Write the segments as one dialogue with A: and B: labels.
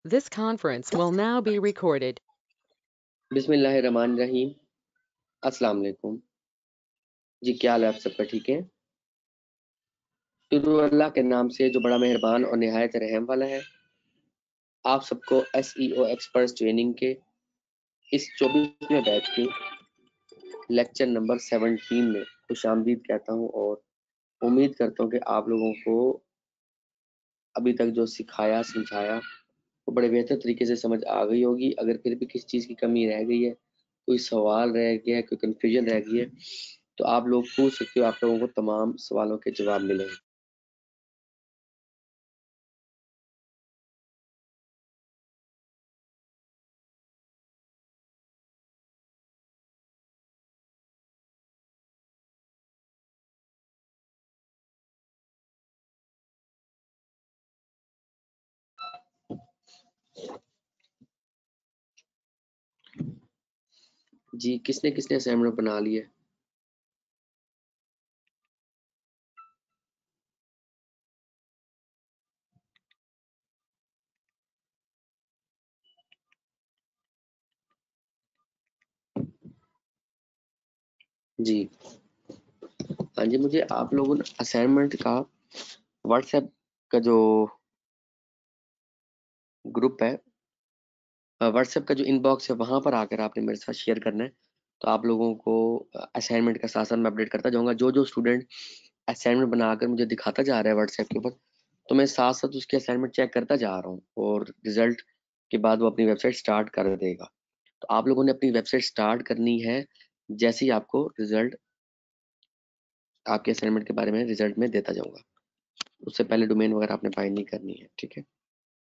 A: This conference will now be recorded.
B: बिस्मिल्लाहिर्रहमानिर्रहीम। अस्सलाम वालेकुम जी, क्या हाल है आप सबका? ठीक है। शुरू अल्लाह के नाम से जो बड़ा मेहरबान और निहायत रहम वाला है। आप सबको SEO एक्सपर्ट्स ट्रेनिंग के इस 24वें बैच के लेक्चर नंबर 17 में खुशामदीद कहता हूँ और उम्मीद करता हूँ कि आप लोगों को अभी तक जो सिखाया समझाया वो बड़े बेहतर तरीके से समझ आ गई होगी। अगर फिर भी किसी चीज़ की कमी रह गई है, कोई सवाल रह गया है, कोई कन्फ्यूजन रह गई है, तो आप लोग पूछ सकते हो। आप लोगों को तमाम सवालों के जवाब मिलेंगे। जी, किसने किसने असाइनमेंट बना ली है? जी हाँ जी, मुझे आप लोगों ने असाइनमेंट का व्हाट्सएप का जो ग्रुप है, व्हाट्सएप का जो इनबॉक्स है, वहां पर आकर आपने मेरे साथ शेयर करना है। तो आप लोगों को असाइनमेंट का साथ साथ मैं अपडेट करता जाऊंगा। जो जो स्टूडेंट असाइनमेंट बनाकर मुझे दिखाता जा रहा है व्हाट्सएप के ऊपर, तो मैं साथ साथ उसकी असाइनमेंट चेक करता जा रहा हूँ और रिजल्ट के बाद वो अपनी वेबसाइट स्टार्ट कर देगा। तो आप लोगों ने अपनी वेबसाइट स्टार्ट करनी है जैसे ही आपको रिजल्ट, आपके असाइनमेंट के बारे में रिजल्ट में देता जाऊंगा। उससे पहले डोमेन वगैरह आपने बाइंड नहीं करनी है, ठीक है।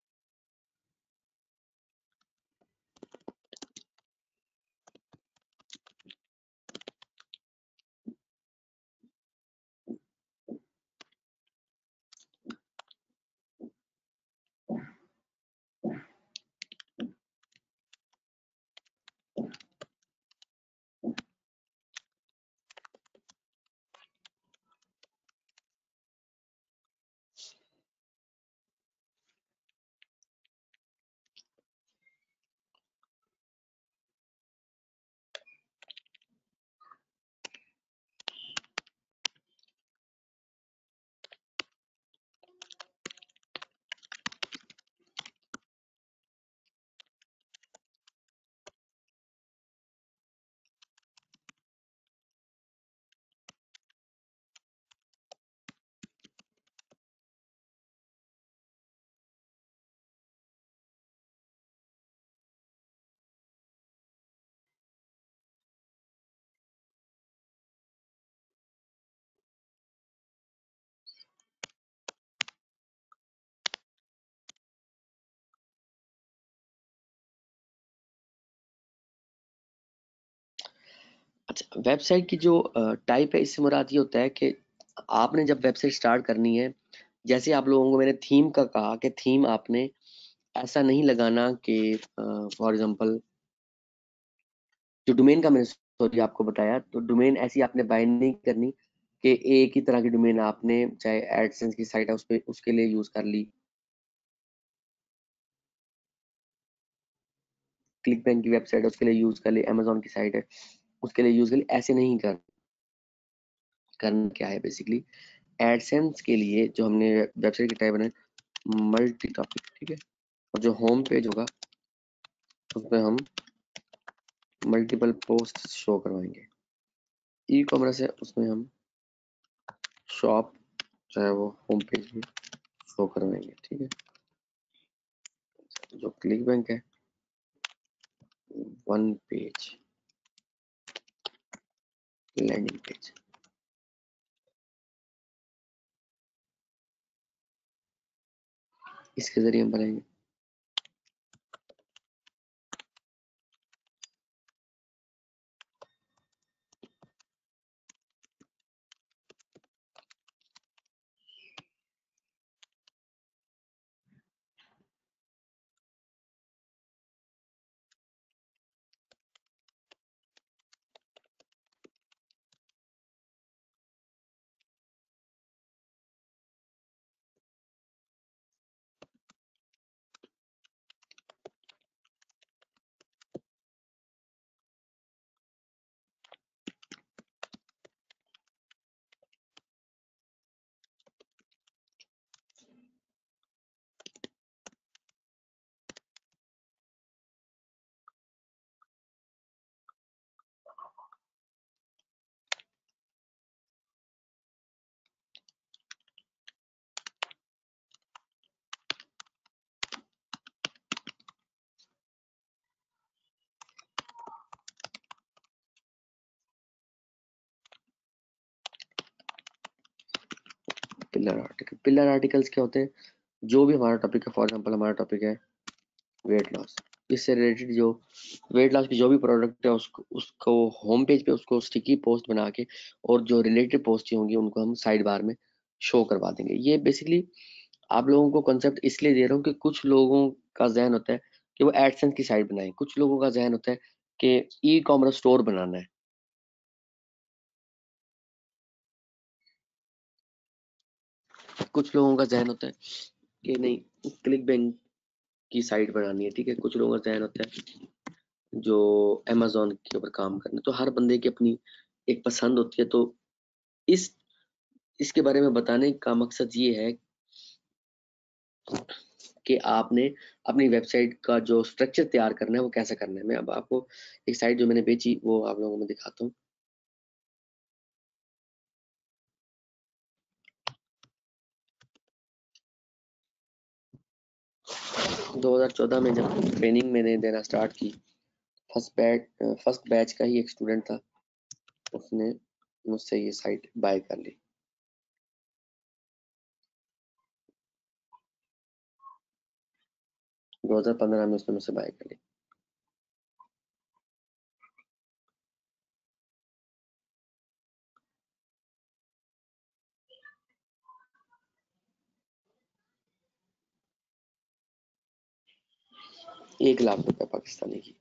B: अच्छा, वेबसाइट की जो टाइप है, इससे मुराद ये होता है कि आपने जब वेबसाइट स्टार्ट करनी है, जैसे आप लोगों को मैंने थीम का कहा कि थीम आपने ऐसा नहीं लगाना कि फॉर एग्जांपल जो डोमेन का मैंने सॉरी आपको बताया, तो डोमेन ऐसी आपने बाइंड नहीं करनी कि एक ही तरह की डोमेन आपने चाहे एडसेंस की साइट है उस पे उसके लिए यूज कर ली, क्लिक बैंक की वेबसाइट है उसके लिए यूज कर ली, अमेजोन की साइट है उसके लिए यूज कर ली। ऐसे नहीं करना क्या है बेसिकली, एडसेंस के लिए जो हमने वेबसाइट की टाइप बनाए मल्टी टॉपिक, ठीक है। और जो होम पेज होगा उसमें हम मल्टीपल पोस्ट शो करवाएंगे। ई कॉमर्स है उसमें हम शॉप चाहे वो होम पेज में शो करवाएंगे, ठीक है। जो क्लिक बैंक है वन पेज लैंडिंग पेज, इसके जरिए हम बनाएंगे। Pillar article. पिलर आर्टिकल्स क्या होते हैं? जो भी हमारा टॉपिक है, फॉर एग्जांपल हमारा टॉपिक है वेट लॉस, इससे रिलेटेड जो वेट लॉस की जो भी प्रोडक्ट है उसको होम पेज पे उसको स्टिकी पोस्ट बना के, और जो रिलेटेड पोस्ट होंगी उनको हम साइड बार में शो करवा देंगे। ये बेसिकली आप लोगों को कंसेप्ट इसलिए दे रहा हूँ कि कुछ लोगों का जहन होता है कि वो एडसेंस की साइट बनाए, कुछ लोगों का जहन होता है कि ई कॉमर्स स्टोर बनाना है, कुछ लोगों का जहन होता है कि नहीं क्लिक बैंक की साइट बनानी है, ठीक है। कुछ लोगों का जहन होता है जो अमेजोन के ऊपर काम करना है। तो हर बंदे की अपनी एक पसंद होती है। तो इस इसके बारे में बताने का मकसद ये है कि आपने अपनी वेबसाइट का जो स्ट्रक्चर तैयार करना है वो कैसे करना है। मैं अब आपको एक साइट जो मैंने बेची वो आप लोगों को मैं दिखाता हूँ। 2014 में जब ट्रेनिंग मैंने देना स्टार्ट की, फर्स्ट बैच का ही एक स्टूडेंट था, उसने मुझसे ये साइट बाय कर ली। दो 2015 में उसने मुझसे बाय कर ली। ₹1,00,000 पाकिस्तानी की।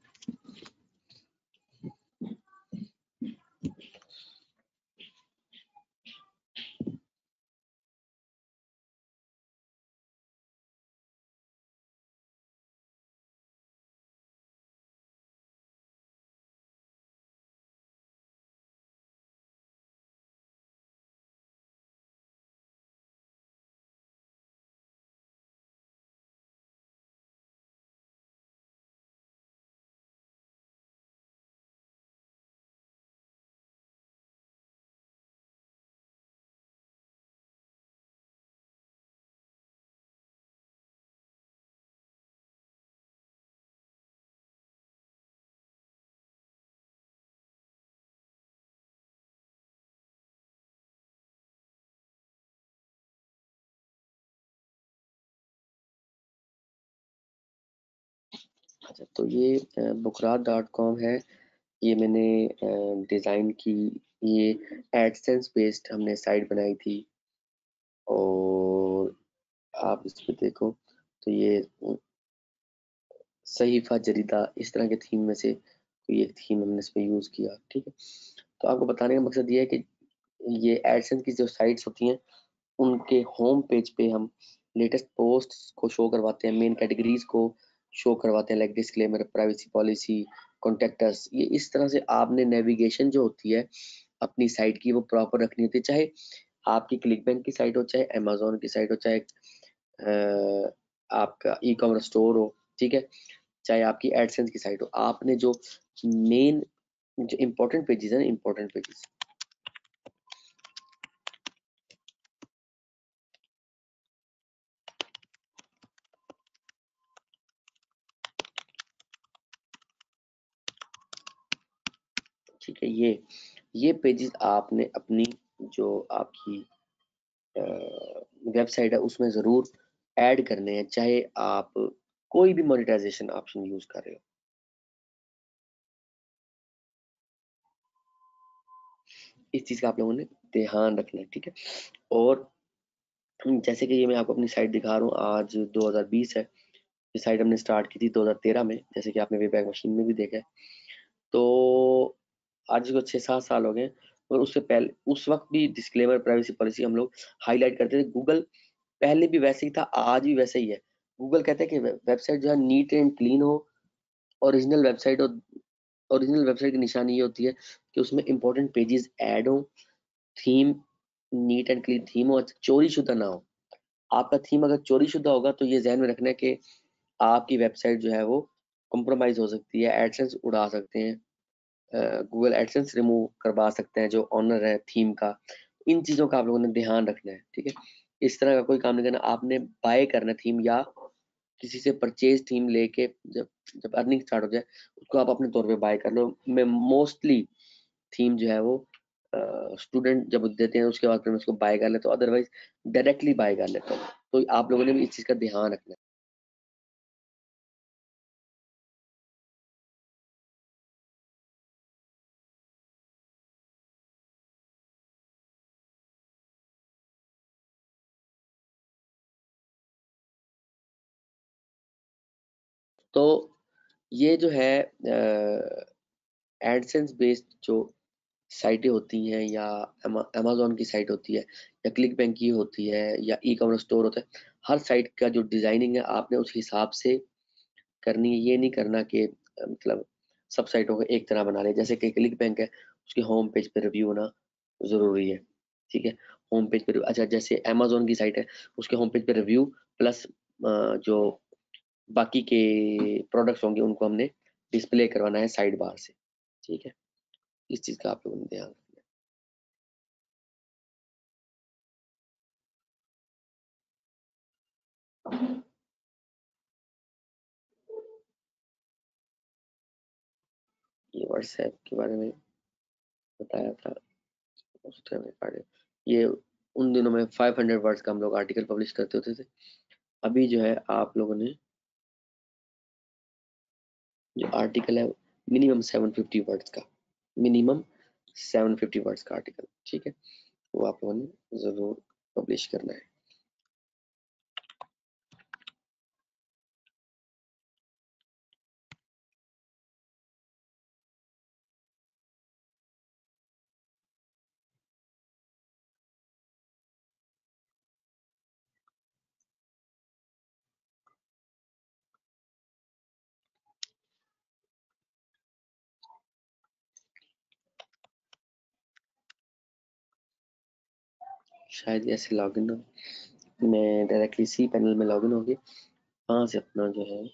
B: अच्छा, तो ये bookrat.com है। ये मैंने डिज़ाइन की, ये एडसेंस बेस्ड हमने साइट बनाई थी। और आप इस पे देखो तो ये सहीफा जरीदा इस तरह के थीम में से कोई एक थीम हमने इस पे यूज़ किया, ठीक है। तो आपको बताने का मकसद ये है कि ये एडसेंस की जो साइट्स होती हैं उनके होम पेज पे हम लेटेस्ट पोस्ट्स को शो करवाते हैं, मेन कैटेगरीज को शो करवाते हैं, like disclaimer, privacy policy, contact us. ये इस तरह से आपने नेविगेशन जो होती है अपनी साइट की वो प्रॉपर रखनी होती है, चाहे आपकी क्लिक बैंक की साइट हो, चाहे अमेजोन की साइट हो, चाहे आपका ई कॉमर्स स्टोर हो, ठीक है, चाहे आपकी एडसेंस की साइट हो। आपने जो मेन जो इम्पोर्टेंट पेजेस है ना, इम्पोर्टेंट पेजेस, ठीक है, ये पेजेस आपने अपनी जो आपकी वेबसाइट है उसमें ज़रूर ऐड करने हैं, चाहे आप कोई भी मोनेटाइजेशन ऑप्शन यूज़ कर रहे हो। इस चीज़ का आप लोगों ने ध्यान रखना है, ठीक है। और जैसे कि ये मैं आपको अपनी साइट दिखा रहा हूँ, आज 2020 है। ये साइट हमने स्टार्ट की थी 2013 में, जैसे कि आपने वेबैक मशीन में भी देखा है। तो आज इसको 6-7 साल हो गए। और उससे पहले उस वक्त भी डिस्क्लेमर, प्राइवेसी पॉलिसी हम लोग हाईलाइट करते थे। गूगल पहले भी वैसे ही था, आज भी वैसे ही है। गूगल कहता है कि वेबसाइट जो है नीट एंड क्लीन हो, ओरिजिनल वेबसाइट हो। ओरिजिनल वेबसाइट की निशानी ये होती है कि उसमें इंपॉर्टेंट पेजेस ऐड हो, theme neat and clean theme हो, चोरी शुदा ना हो। आपका थीम अगर चोरी शुदा होगा तो ये ध्यान में रखना है कि आपकी वेबसाइट जो है वो कॉम्प्रोमाइज हो सकती है, एडसेंस उड़ा सकते हैं, गूगल एडसेंस रिमूव करवा सकते हैं जो ऑनर है थीम का। इन चीज़ों का आप लोगों ने ध्यान रखना है, ठीक है। इस तरह का कोई काम नहीं करना। आपने बाय करना थीम या किसी से परचेज थीम लेके जब जब अर्निंग स्टार्ट हो जाए उसको आप अपने तौर पे बाय कर लो। मैं मोस्टली थीम जो है वो स्टूडेंट जब देते हैं उसके बाद फिर मैं उसको बाय कर लेता हूँ, अदरवाइज डायरेक्टली बाय कर लेता हूँ। तो आप लोगों ने भी इस चीज़ का ध्यान रखना है। तो ये जो है एडसेंस बेस्ड जो साइटें होती हैं या अमेज़न की साइट होती है या क्लिक बैंक की होती है या ई कॉमर्स स्टोर होता है, हर साइट का जो डिज़ाइनिंग है आपने उस हिसाब से करनी है। ये नहीं करना कि मतलब सब साइटों को एक तरह बना लें। जैसे कि क्लिक बैंक है, उसके होम पेज पे रिव्यू होना ज़रूरी है, ठीक है? होम पेज पे अच्छा जैसे अमेज़न की साइट है, उसके होम पेज पे रिव्यू प्लस जो बाकी के प्रोडक्ट्स होंगे उनको हमने डिस्प्ले करवाना है साइड बार से, ठीक है? इस चीज़ का आप लोगों ने ध्यान रखना है। ये व्हाट्सएप के बारे में बताया था उस टाइम में। ये उन दिनों में 500 वर्ड्स का हम लोग आर्टिकल पब्लिश करते होते थे। अभी जो है आप लोगों ने जो आर्टिकल है मिनिमम 750 वर्ड्स का, मिनिमम 750 वर्ड्स का आर्टिकल, ठीक है? वो आप लोगों ने ज़रूर पब्लिश करना है। शायद ऐसे लॉगिन मैं डायरेक्टली सी पैनल में लॉगिन होगी, वहाँ से अपना जो है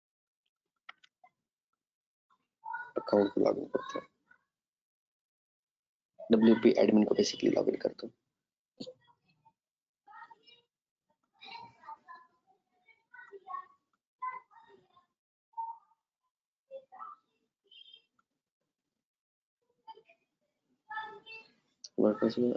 B: अकाउंट को लॉगिन करता हूँ। WP एडमिन को बेसिकली लॉगिन करता हूँ। वर्डप्रेस में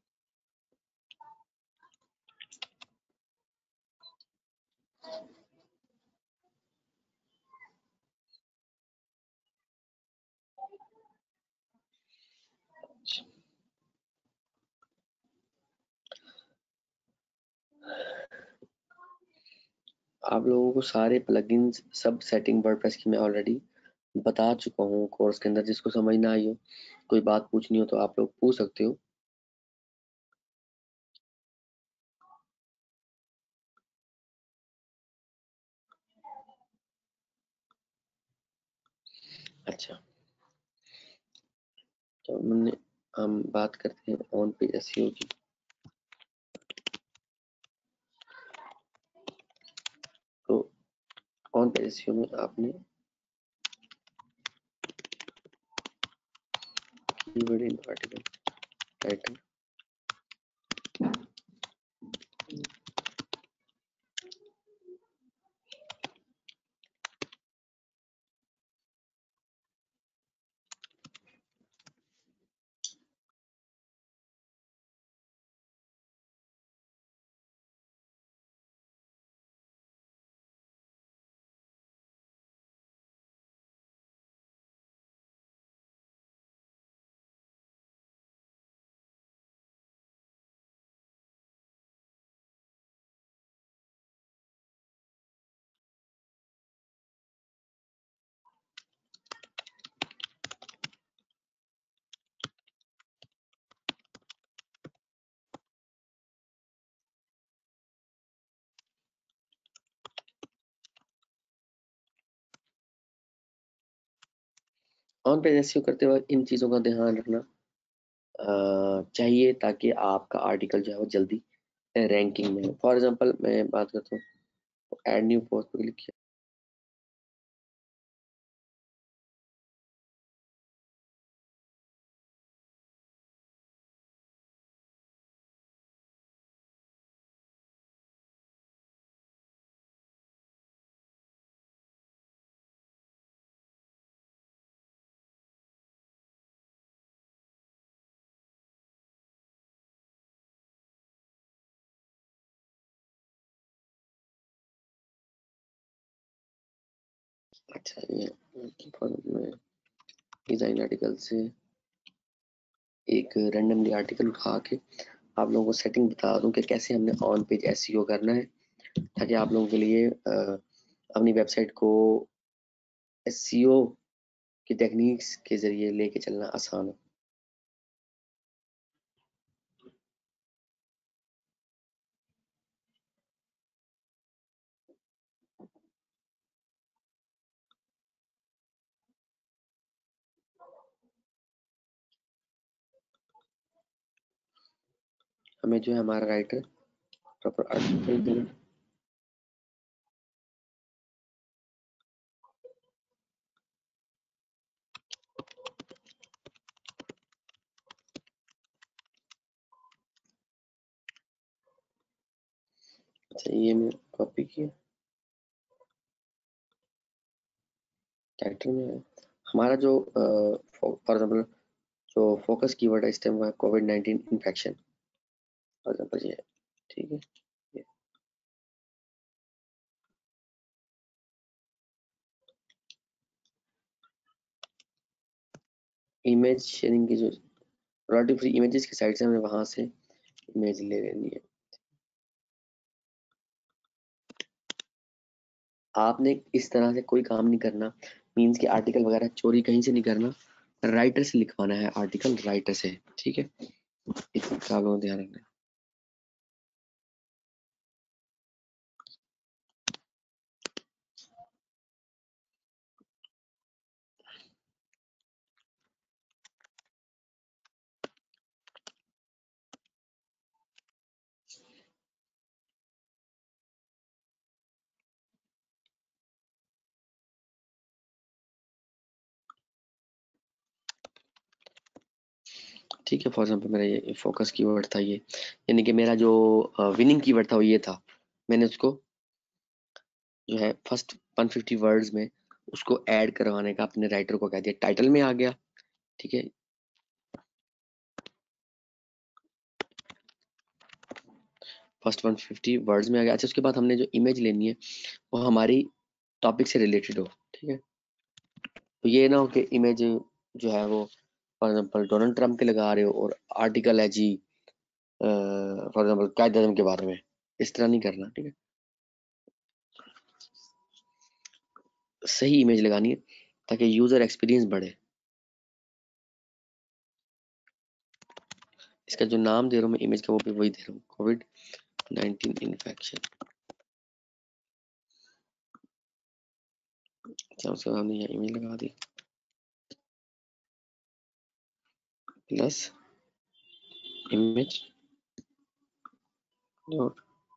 B: आप लोगों को सारे प्लगइन्स सब सेटिंग वर्डप्रेस की मैं ऑलरेडी बता चुका हूँ कोर्स के अंदर। जिसको समझ ना आई हो, कोई बात पूछनी हो तो आप लोग पूछ सकते हो। अच्छा, तो हम बात करते हैं ऑन पेज एसईओ की। तो ऑन पेज एसईओ में आपने keyword in article title, on page SEO करते वक्त इन चीज़ों का ध्यान रखना चाहिए ताकि आपका आर्टिकल जो है वो जल्दी रैंकिंग में हो। फॉर एग्जांपल मैं बात करता हूँ, ऐड न्यू पोस्ट पे क्लिक किया, अच्छा, ये डिजाइन आर्टिकल से एक रैंडमली आर्टिकल उठा के आप लोगों को सेटिंग बता दूं कि कैसे हमने ऑन पेज एसईओ करना है, ताकि आप लोगों के लिए अपनी वेबसाइट को एसईओ की टेक्निक्स के जरिए लेके चलना आसान हो। हमें जो है हमारा राइटर प्रॉपर आर्टिकल देना, अच्छा ये मैं कॉपी किया, टाइटल में है हमारा जो फॉर एग्जाम्पल जो फोकस कीवर्ड है इस टाइम वो है कोविड-19 इन्फेक्शन, फॉर एग्जाम्पल ये, ठीक है। ये इमेज शेयरिंग की जो रॉयल्टी फ्री इमेजेस की साइट से हमें वहां से इमेज ले लेनी है। आपने इस तरह से कोई काम नहीं करना, मीन्स कि आर्टिकल वगैरह चोरी कहीं से नहीं करना, राइटर से लिखवाना है आर्टिकल, राइटर से, ठीक है। इतना आप लोगों को ध्यान रखना है। ठीक है, फॉर एग्जाम्पल मेरा ये फोकस कीवर्ड था ये, यानी कि मेरा जो विनिंग कीवर्ड था वो ये था। मैंने उसको जो है फर्स्ट 150 वर्ड्स में उसको ऐड करवाने का अपने राइटर को कह दिया, टाइटल में आ गया, ठीक है। फर्स्ट 150 वर्ड्स में आ गया। अच्छा, उसके बाद हमने जो इमेज लेनी है वो हमारी टॉपिक से रिलेटेड हो, ठीक है। तो ये ना हो कि इमेज जो है वो फॉर एग्जाम्पल डोनाल्ड ट्रंप के लगा रहे हो और आर्टिकल है जी फॉर एग्जाम्पल कायद आज़म के बारे में, इस तरह नहीं करना, ठीक है। सही इमेज लगानी है ताकि यूजर एक्सपीरियंस बढ़े। इसका जो नाम दे रहा हूँ मैं इमेज का वो भी वही दे रहा हूँ, कोविड-19 इन्फेक्शन। अच्छा, उसके बाद हमने यहाँ इमेज लगा दी plus image dot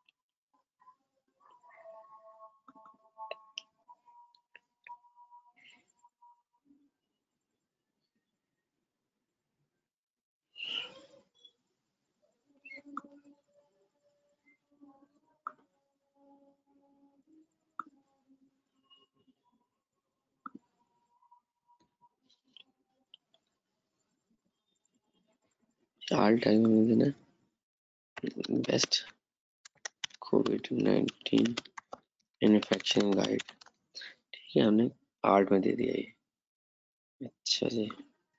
B: all time में देना बेस्ट कोविड-19 इन्फेक्शन गाइड, ठीक है। हमने आर्ट में दे दिया ये। अच्छा जी,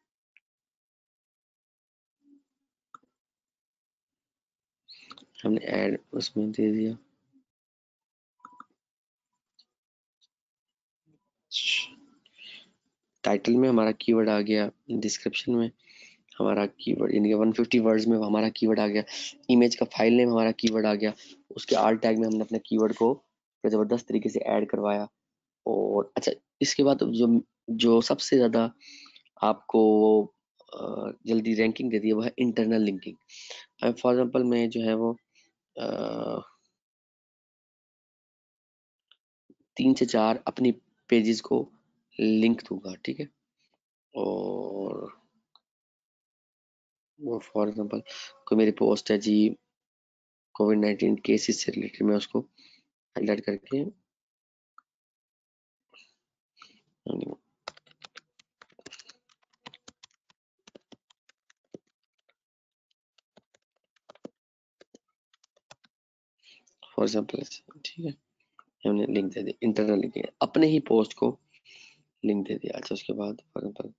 B: हमने ऐड उसमें दे दिया। टाइटल में हमारा कीवर्ड आ गया, डिस्क्रिप्शन में हमारा कीवर्ड यानी कि 150 वर्ड्स में हमारा कीवर्ड आ गया, इमेज का फाइल नेम हमारा कीवर्ड आ गया, उसके आल्ट टैग में हमने अपने कीवर्ड को जबरदस्त तरीके से ऐड करवाया। और अच्छा, इसके बाद जो जो सबसे ज्यादा आपको जल्दी रैंकिंग देती है वो है इंटरनल लिंकिंग। फॉर एग्जांपल मैं जो है वो 3 से 4 अपनी पेजेस को लिंक दूंगा, ठीक है। और वो फॉर एग्जांपल कोई मेरी पोस्ट है जी कोविड-19 केसेस से रिलेटेड, मैं उसको हाईलाइट करके फॉर एग्जांपल, ठीक है, हमने लिंक दे दिया, इंटरनल लिंक है अपने ही पोस्ट को लिंक दे दिया। अच्छा उसके बाद फॉर एग्जाम्पल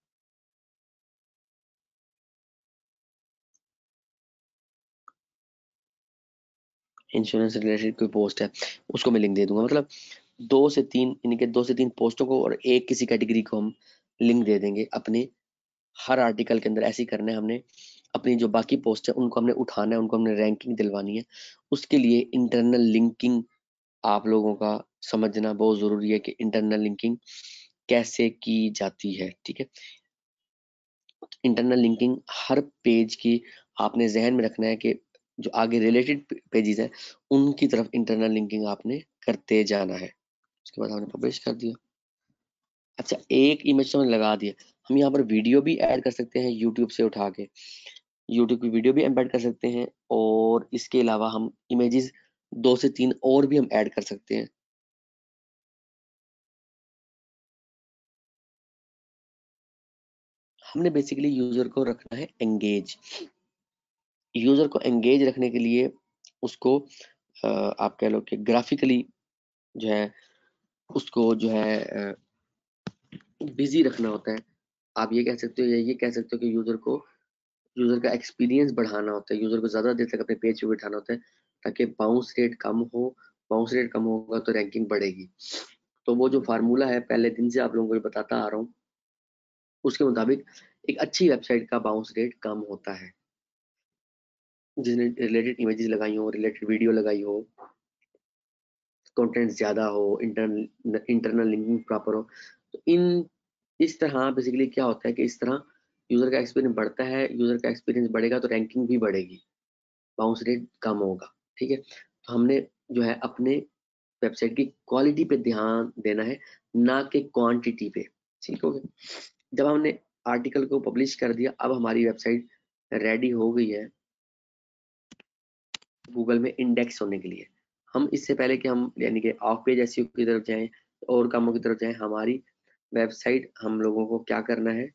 B: इंश्योरेंस रिलेटेड कोई पोस्ट है उसको मैं लिंक दे दूंगा। मतलब 2 से 3 इनके 2 से 3 पोस्टों को और एक किसी कैटेगरी को हम लिंक दे देंगे अपने हर आर्टिकल के अंदर। ऐसे ही करना है हमने। अपनी जो बाकी पोस्ट है उनको हमने उठाना है, उनको हमने रैंकिंग दिलवानी है। उसके लिए इंटरनल लिंकिंग आप लोगों का समझना बहुत जरूरी है कि इंटरनल लिंकिंग कैसे की जाती है। ठीक है, इंटरनल लिंकिंग हर पेज की आपने जहन में रखना है कि जो आगे रिलेटेड पेजेस है उनकी तरफ इंटरनल लिंकिंग आपने करते जाना है। उसके बाद हमने पब्लिश कर दिया। अच्छा एक इमेज तो हमने लगा दिया। हम यहाँ पर वीडियो भी ऐड कर सकते हैं यूट्यूब से उठा के, यूट्यूब की वीडियो भी एम्बेड कर सकते हैं और इसके अलावा हम इमेजेस 2 से 3 और भी हम ऐड कर सकते हैं। हमने बेसिकली यूजर को रखना है एंगेज। यूजर को एंगेज रखने के लिए उसको आप कह लो कि ग्राफिकली जो है उसको जो है बिजी रखना होता है। आप ये कह सकते हो या ये कह सकते हो कि यूजर का एक्सपीरियंस बढ़ाना होता है, यूजर को ज्यादा देर तक अपने पेज पे बिठाना होता है ताकि बाउंस रेट कम हो। बाउंस रेट कम होगा तो रैंकिंग बढ़ेगी। तो वो जो फार्मूला है पहले दिन से आप लोगों को बताता आ रहा हूँ, उसके मुताबिक एक अच्छी वेबसाइट का बाउंस रेट कम होता है। जिसने रिलेटेड इमेजेस लगाई हो, रिलेटेड वीडियो लगाई हो, कंटेंट ज्यादा हो, इंटरनल लिंकिंग प्रॉपर हो, तो इस तरह बेसिकली क्या होता है कि इस तरह यूजर का एक्सपीरियंस बढ़ता है। यूजर का एक्सपीरियंस बढ़ेगा तो रैंकिंग भी बढ़ेगी, बाउंस रेट कम होगा। ठीक है, तो हमने जो है अपने वेबसाइट की क्वालिटी पे ध्यान देना है, ना कि क्वांटिटी पे। ठीक हो गया। जब हमने आर्टिकल को पब्लिश कर दिया, अब हमारी वेबसाइट रेडी हो गई है गूगल में इंडेक्स होने के लिए। हम इससे पहले कि हम यानी कि ऑफ पेज एसईओ की तरफ जाएं और कामों की तरफ जाएं, हमारी वेबसाइट हम लोगों को क्या करना है,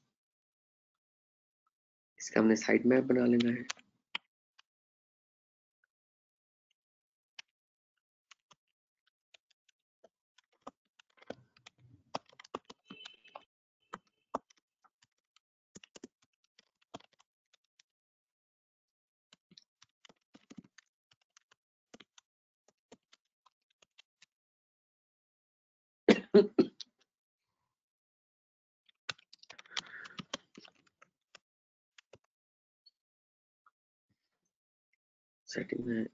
B: इसका हमने साइट मैप बना लेना है। सेटिंग में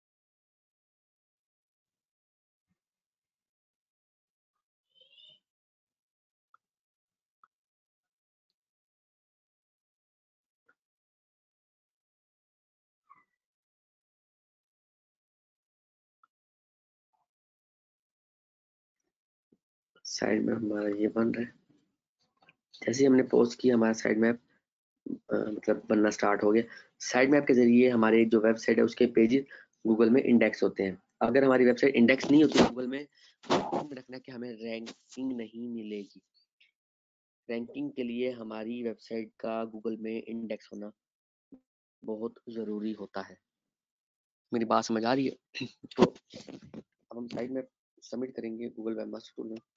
B: साइड मैप हमारा ये बन रहा है। जैसे ही हमने पोस्ट किया हमारा साइड मैप मतलब बनना स्टार्ट हो गया। साइड मैप के जरिए हमारे जो वेबसाइट है उसके पेजेस गूगल में इंडेक्स होते हैं। अगर हमारी वेबसाइट इंडेक्स नहीं होती गूगल में, तो रखना कि हमें रैंकिंग नहीं मिलेगी। रैंकिंग के लिए हमारी वेबसाइट का गूगल में इंडेक्स होना बहुत जरूरी होता है। मेरी बात समझ आ रही है? तो अब हम साइड मैप सबमिट करेंगे गूगल वेबमास्टर टूल में।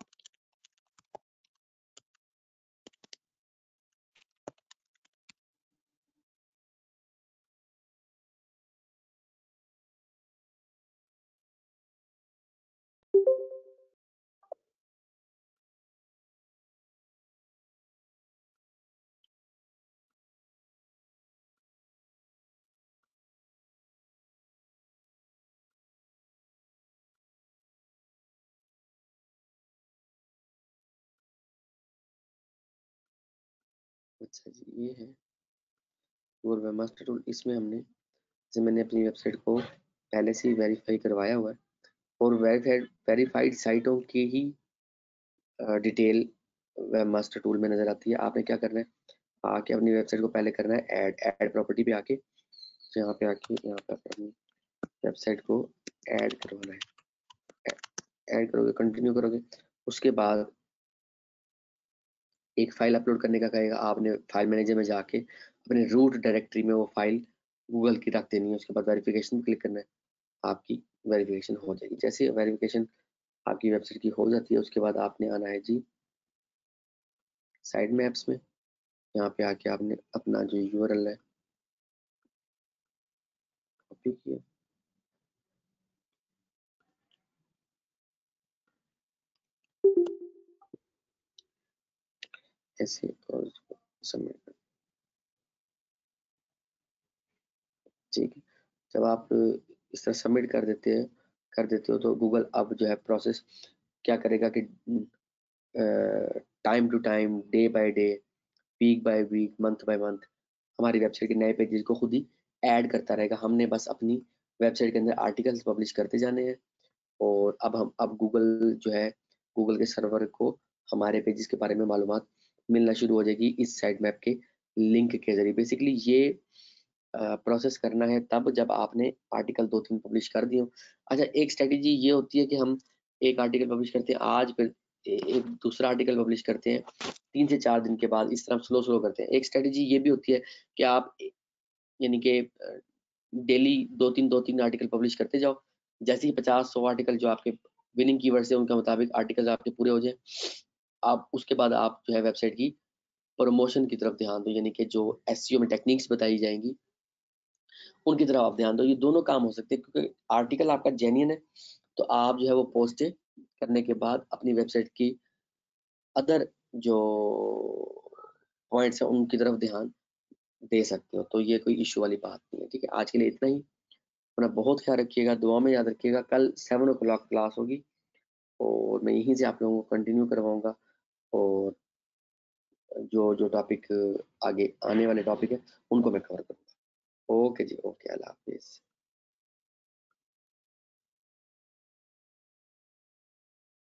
B: अच्छा जी, ये है गूगल वेबमास्टर टूल। इसमें हमने जैसे मैंने अपनी वेबसाइट को पहले से ही वेरीफाई करवाया हुआ है और वेरीफाइड साइटों की ही डिटेल वेबमास्टर टूल में नजर आती है। आपने क्या करना है, आके अपनी वेबसाइट को पहले करना है ऐड प्रॉपर्टी पे आके, तो यहाँ पे आके यहाँ पे अपनी वेबसाइट को ऐड करवाना है। ऐड करोगे, कंटिन्यू करोगे, उसके बाद एक फाइल अपलोड करने का कहेगा। आपने फाइल मैनेजर में जाके अपने रूट डायरेक्टरी में वो फाइल गूगल की रख देनी है। उसके बाद वेरिफिकेशन क्लिक करना है, आपकी वेरिफिकेशन हो जाएगी। जैसे वेरिफिकेशन आपकी वेबसाइट की हो जाती है, उसके बाद आपने आना है जी साइड मैप्स में यहाँ पे आके आपने अपना जो यूआरएल है कॉपी किया, ऐसे और सबमिट। ठीक है, जब आप इस तरह सबमिट कर देते हो तो गूगल अब जो है प्रोसेस क्या करेगा कि time to time, day by day, week by week, month by month हमारी वेबसाइट के नए पेजेस को खुद ही ऐड करता रहेगा। हमने बस अपनी वेबसाइट के अंदर आर्टिकल्स पब्लिश करते जाने हैं और अब गूगल जो है, गूगल के सर्वर को हमारे पेजेस के बारे में मालूमात मिलना शुरू हो जाएगी इस साइट मैप के लिंक के ज़रिए। बेसिकली ये प्रोसेस करना है तब जब आपने आर्टिकल 2-3 पब्लिश कर दिए हों। अच्छा, एक स्ट्रैटेजी ये होती है कि हम एक आर्टिकल पब्लिश करते हैं आज, फिर एक दूसरा आर्टिकल पब्लिश करते हैं 3 से 4 दिन के बाद, इस तरह स्लो करते हैं। एक स्ट्रैटेजी ये भी होती है कि आप यानी कि डेली 2-3 आर्टिकल पब्लिश करते जाओ। जैसे ही 50-100 आर्टिकल जो आपके विनिंग कीवर्ड्स है उनके मुताबिक आर्टिकल्स आपके पूरे हो जाएँ, आप उसके बाद आप जो है वेबसाइट की प्रमोशन की तरफ ध्यान दो, यानी कि जो एसईओ में टेक्निक्स बताई जाएँगी उनकी तरफ आप ध्यान दो। ये दोनों काम हो सकते हैं क्योंकि आर्टिकल आपका जेन्युइन है, तो आप जो है वो पोस्टें करने के बाद अपनी वेबसाइट की अदर जो पॉइंट्स हैं उनकी तरफ ध्यान दे सकते हो। तो ये कोई इश्यू वाली बात नहीं है। ठीक है, आज के लिए इतना ही। अपना बहुत ख्याल रखिएगा, दुआ में याद रखिएगा। कल 7 ओ क्लॉक क्लास होगी और मैं यहीं से आप लोगों को कंटिन्यू करवाऊँगा और जो टॉपिक आगे आने वाले टॉपिक है उनको मैं कवर करूँगा। ओके जी, ओके, अल्लाह हाफ़िज़।